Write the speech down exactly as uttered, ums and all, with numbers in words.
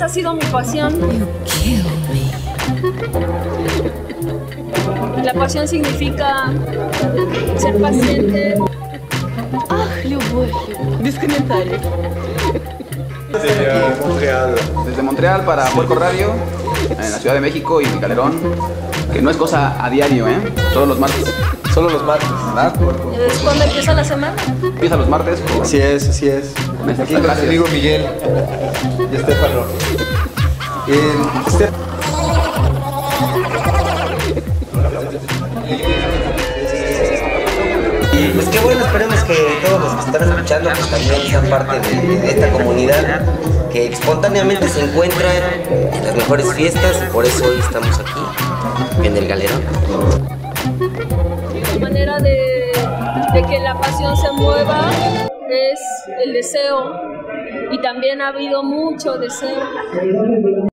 ha sido mi pasión. La pasión significa ser paciente. Ah, любовь. Без комментариев. Desde Montreal. Desde Montreal para Puerto Radio, en la Ciudad de México y en Calderón, que no es cosa a diario, ¿eh? Todos los martes. Solo los martes, ¿verdad? ¿Es cuando empieza la semana? Empieza los martes. Por... Así es, así es. Aquí con mi amigo Miguel y Estefano. Eh, Estef- Y pues qué bueno, esperemos que todos los que están escuchando pues también sean parte de, de esta comunidad que espontáneamente se encuentra en las mejores fiestas y por eso hoy estamos aquí en el Galerón. La manera de, de que la pasión se mueva es el deseo, y también ha habido mucho deseo.